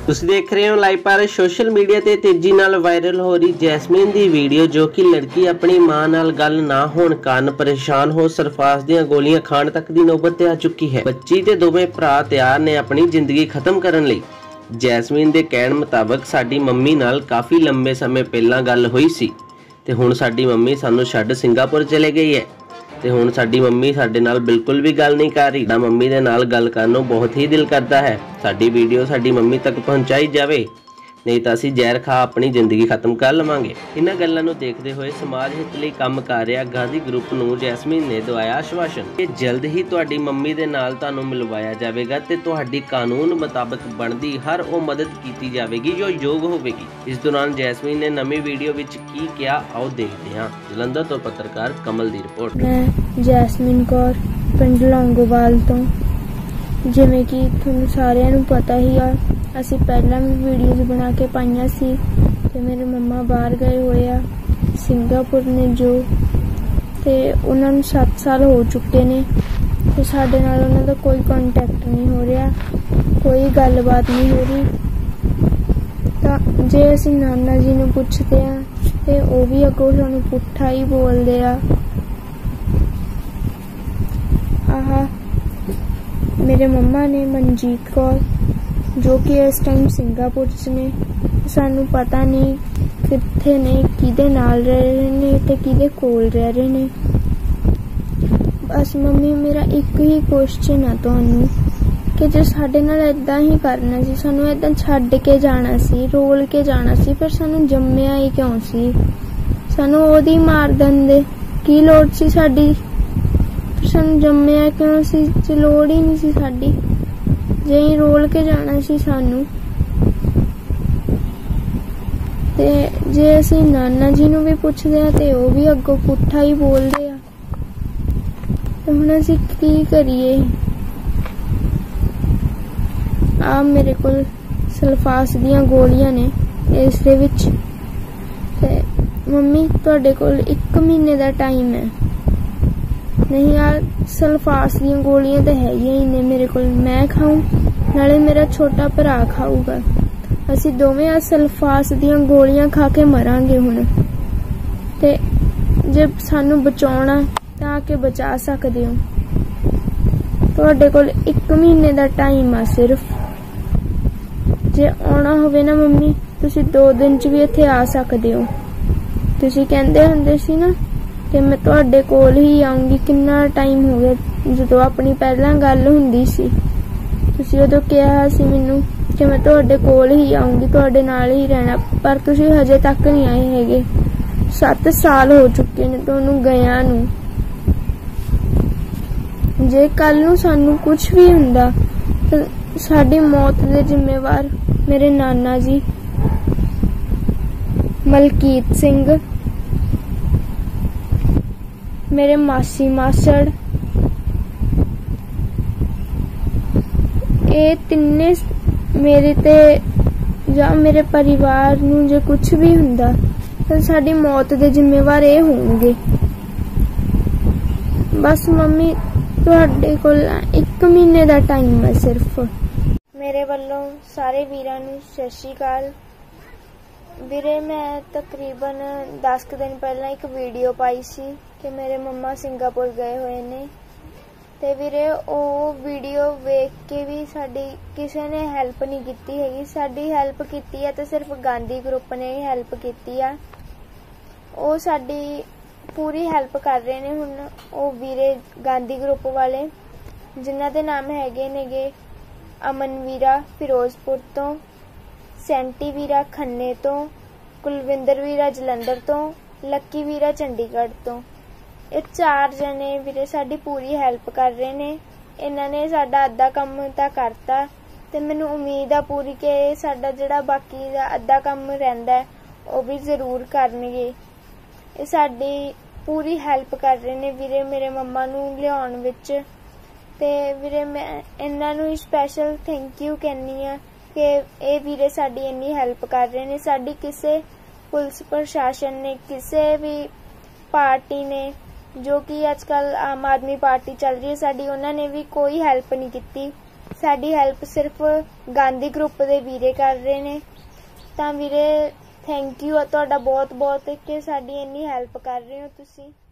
ਤੁਸੀਂ ਦੇਖ ਰਹੇ ਹੋ ਲਾਈਵ ਭਾਰਤ। ਸੋਸ਼ਲ ਮੀਡੀਆ ਤੇ ਤੇਜ਼ੀ ਨਾਲ ਵਾਇਰਲ ਹੋ ਰਹੀ ਜੈਸਮੀਨ ਦੀ ਵੀਡੀਓ, ਜੋ ਕਿ ਲੜਕੀ ਆਪਣੀ ਮਾਂ ਨਾਲ ਗੱਲ ਨਾ ਹੋਣ ਕਾਰਨ ਪਰੇਸ਼ਾਨ ਹੋ ਸਰਫਾਸ ਦੀਆਂ ਗੋਲੀਆਂ ਖਾਣ ਤੱਕ ਦੀ ਨੌਬਤ ਤੇ ਆ ਚੁੱਕੀ ਹੈ। ਬੱਚੀ ਤੇ ਦੋਵੇਂ ਭਰਾ ਤਿਆਰ ਨੇ ਆਪਣੀ ਜ਼ਿੰਦਗੀ ਖਤਮ ਕਰਨ ਲਈ। ਜੈਸਮੀਨ ਦੇ ਕਹਿਣ ਮੁਤਾਬਕ ਸਾਡੀ ਮੰਮੀ ਨਾਲ ਕਾਫੀ ਲੰਬੇ ਸਮੇਂ ਪਹਿਲਾਂ ਗੱਲ ਹੋਈ ਸੀ ਤੇ ਹੁਣ ਸਾਡੀ ਮੰਮੀ ਸਾਨੂੰ ਛੱਡ ਸਿੰਗਾਪੁਰ ਚਲੇ ਗਈ ਹੈ ਤੇ ਹੁਣ ਸਾਡੀ ਮੰਮੀ ਸਾਡੇ ਨਾਲ ਬਿਲकुल भी गल नहीं कर रही। ना ਮੰਮੀ ਦੇ ਨਾਲ ਗੱਲ ਕਰਨ ਨੂੰ ਬਹੁਤ ਹੀ ਦਿਲ ਕਰਦਾ ਹੈ। ਸਾਡੀ ਵੀਡੀਓ ਸਾਡੀ ਮੰਮੀ ਤੱਕ ਪਹੁੰਚਾਈ ਜਾਵੇ, नहीं तो ਅਸੀਂ ਜ਼ਹਿਰ ਖਾ ਆਪਣੀ ਜ਼ਿੰਦਗੀ ਖਤਮ ਕਰ ਲਵਾਂਗੇ। ਇਹਨਾਂ ਗੱਲਾਂ ਨੂੰ ਦੇਖਦੇ ਹੋਏ ਸਮਾਜ ਹਿੱਤ ਲਈ ਕੰਮ ਕਰ ਰਿਹਾ ਗਾਂਧੀ ਗਰੁੱਪ ਨੂੰ ਜੈਸਮੀਨ ਨੇ ਦਵਾਇਆ ਆਸ਼ਵਾਸਨ ਕਿ ਜਲਦ ਹੀ ਤੁਹਾਡੀ ਮੰਮੀ ਦੇ ਨਾਲ ਤੁਹਾਨੂੰ ਮਿਲਵਾਇਆ ਜਾਵੇਗਾ ਤੇ ਤੁਹਾਡੀ ਕਾਨੂੰਨ ਮੁਤਾਬਕ ਬਣਦੀ ਹਰ ਉਹ ਮਦਦ ਕੀਤੀ ਜਾਵੇਗੀ ਜੋ ਯੋਗ ਹੋਵੇਗੀ। ਇਸ ਦੌਰਾਨ ਜੈਸਮੀਨ ਨੇ ਨਵੀਂ ਵੀਡੀਓ ਵਿੱਚ ਕੀ ਕਿਹਾ, ਆਓ ਦੇਖਦੇ ਹਾਂ। ਜਲੰਧਰ ਤੋਂ ਪੱਤਰਕਾਰ ਕਮਲ ਦੀ ਰਿਪੋर्ट। मैं जैसमीन कौर पिंड लौंगोवाल तो, जिवें कि तुहानूं सारिआं नूं पता ही आ, ਅਸੀਂ ਪਹਿਲਾਂ ਵੀ ਵੀਡੀਓਜ਼ ਬਣਾ ਕੇ ਪਾਈਆਂ ਸੀ ਤੇ ਮੇਰੇ ਮੰਮਾ ਬਾਹਰ ਗਏ ਹੋਏ ਆ ਸਿੰਗਾਪੁਰ ਨੇ ਜੋ, ਤੇ ਉਹਨਾਂ ਨੂੰ 7 ਸਾਲ ਹੋ ਚੁੱਕੇ ਨੇ ਤੇ ਸਾਡੇ ਨਾਲ ਉਹਨਾਂ ਦਾ ਕੋਈ ਕੰਟੈਕਟ ਨਹੀਂ ਹੋ ਰਿਹਾ, ਕੋਈ ਗੱਲਬਾਤ ਨਹੀਂ ਹੋ ਰਹੀ। ਤਾਂ ਜੇ ਅਸੀਂ ਨਾਨਾ ਜੀ ਨੂੰ ਪੁੱਛਦੇ ਆ ਤੇ ਉਹ ਵੀ ਅੱਗੋਂ ਸਾਨੂੰ ਪੁੱਠਾ ਹੀ ਬੋਲਦੇ ਆ। मेरे मम्मा ने मनजीत कौर जो कि इस टाइम सिंगापुर च ने, सानू पता नहीं कित्थे ने, किहदे नाल रह रहे ने ते किहदे कोल रह रहे ने। बस मम्मी मेरा एक ही क्वेश्चन है तुहानू कि जे साडे नाल इदां ही करना सी, सानू इदां छड्ड के जाना सी, रोल के जाना सी, फिर सानू जम्मिया ही क्यों सी? सानू ओदी मार दिंदे, की लोड़ सी साडी? सानू जम्मिया क्यों सी जे लोड़ ही नहीं सी साडी, जे रोल के जाना सी सानू। ते जे असी नाना जी नू भी पुछदे आ ते ओ भी अगों पुट्ठा ही बोलदे आ। ते हुण असी की करिए? आ मेरे कोल सल्फास दीयां गोलियां ने इस दे विच, ते मम्मी तुहाडे कोल 1 महीने दा टाइम है। नहीं यार, सल्फास दी गोलियां तो है ही ने मेरे को, मैं खाऊं नाले मेरा छोटा भरा खाऊगा, असी दोवें आ सल्फास दी गोलियां खा के मरांगे। हुण ते जे सानू बचाउणा तां आके बचा सकदे हो। तुहाडे कोल 1 महीने दा टाइम आ सिर्फ, जे आउणा होवे ना मम्मी तुसी 2 दिन च भी इत्थे आ सकदे हो। तुसी कहंदे हुंदे सी ना कि मैं तुहाडे कोल ही आऊंगी, कितना टाइम हो गया जदों अपनी पहला गल हुंदी सी, तुसी उदों कहा सी मैनू कि मैं तुहाडे कोल ही आऊंगी, तुहाडे नाल ही रहना, पर तुसी हजे तक नहीं आए हैगे। 7 साल हो चुके ने तुहानू गया नू। जे कल नू सानू कुछ भी हुंदा ते साडी मौत दे जिम्मेवार मेरे नाना जी मलकीत सिंह, मेरे मासी मासड़, ये तिन्ने मेरे ते या मेरे परिवार नू जे कुछ भी हुंदा तो साडी मौत दे जिम्मेवार ये होणगे। बस मम्मी तुहाडे कोल 1 महीने दा टाइम है सिर्फ। मेरे वल्लों सारे वीरां नू सत श्री अकाल। ਵੀਰੇ मैं तकरीबन 10 दिन पहला एक वीडियो पाई सी कि मेरे मम्मा सिंगापुर गए हुए ने, ते ਵੀਰੇ ਉਹ ਵੀਡੀਓ ਵੇਖ ਕੇ ਵੀ ਸਾਡੀ ਕਿਸੇ ਨੇ ਹੈਲਪ ਨਹੀਂ ਕੀਤੀ ਹੈਗੀ। ਸਾਡੀ ਹੈਲਪ ਕੀਤੀ ਹੈ ਤੇ ਸਿਰਫ ਗਾਂਧੀ ਗਰੁੱਪ ਨੇ ਹੀ ਹੈਲਪ ਕੀਤੀ ਆ। ਉਹ ਸਾਡੀ ਪੂਰੀ ਹੈਲਪ ਕਰ ਰਹੇ ਨੇ ਹੁਣ ਉਹ ਵੀਰੇ ਗਾਂਧੀ ਗਰੁੱਪ ਵਾਲੇ, ਜਿਨ੍ਹਾਂ ਦੇ ਨਾਮ ਹੈਗੇ ਨੇਗੇ ਅਮਨ ਵੀਰਾ ਫਿਰੋਜ਼ਪੁਰ ਤੋਂ, ਸੈਂਟੀ ਵੀਰਾ ਖੰਨੇ ਤੋਂ, ਕੁਲਵਿੰਦਰ ਵੀਰਾ ਜਲੰਧਰ ਤੋਂ, ਲੱਕੀ ਵੀਰਾ ਚੰਡੀਗੜ੍ਹ ਤੋਂ। ਇਹ 4 ਜਣੇ ਵੀਰੇ ਸਾਡੀ ਪੂਰੀ ਹੈਲਪ ਕਰ ਰਹੇ ਨੇ। ਇਹਨਾਂ ਨੇ ਸਾਡਾ ਅੱਧਾ ਕੰਮ ਤਾਂ ਕਰਤਾ ਤੇ ਮੈਨੂੰ ਉਮੀਦ ਆ ਪੂਰੀ ਕਿ ਸਾਡਾ ਜਿਹੜਾ ਬਾਕੀ ਦਾ ਅੱਧਾ ਕੰਮ ਰਹਿੰਦਾ ਉਹ ਵੀ ਜ਼ਰੂਰ ਕਰਨਗੇ। ਇਹ ਸਾਡੀ ਪੂਰੀ ਹੈਲਪ ਕਰ ਰਹੇ ਨੇ ਵੀਰੇ ਮੇਰੇ ਮੰਮਾ ਨੂੰ ਲਿਆਉਣ ਵਿੱਚ, ਤੇ ਵੀਰੇ ਮੈਂ ਇਹਨਾਂ ਨੂੰ ਸਪੈਸ਼ਲ ਥੈਂਕ ਯੂ ਕਹਿੰਦੀ ਆ कि ये वीरे साडी इन्नी हेल्प कर रहे ने। साडी किसे पुलिस प्रशासन ने, किसे भी पार्टी ने, जो कि आजकल आम आदमी पार्टी चल रही है साडी, उन्होंने भी कोई हेल्प नहीं की। ਸਾਡੀ ਹੈਲਪ ਸਿਰਫ ਗਾਂਧੀ ਗਰੁੱਪ ਦੇ ਵੀਰੇ ਕਰ ਰਹੇ ਨੇ। ਤਾਂ ਵੀਰੇ ਥੈਂਕ ਯੂ ਆ ਤੁਹਾਡਾ ਬਹੁਤ ਬਹੁਤ ਕਿ ਸਾਡੀ ਇੰਨੀ ਹੈਲਪ ਕਰ ਰਹੇ ਹੋ ਤੁਸੀਂ।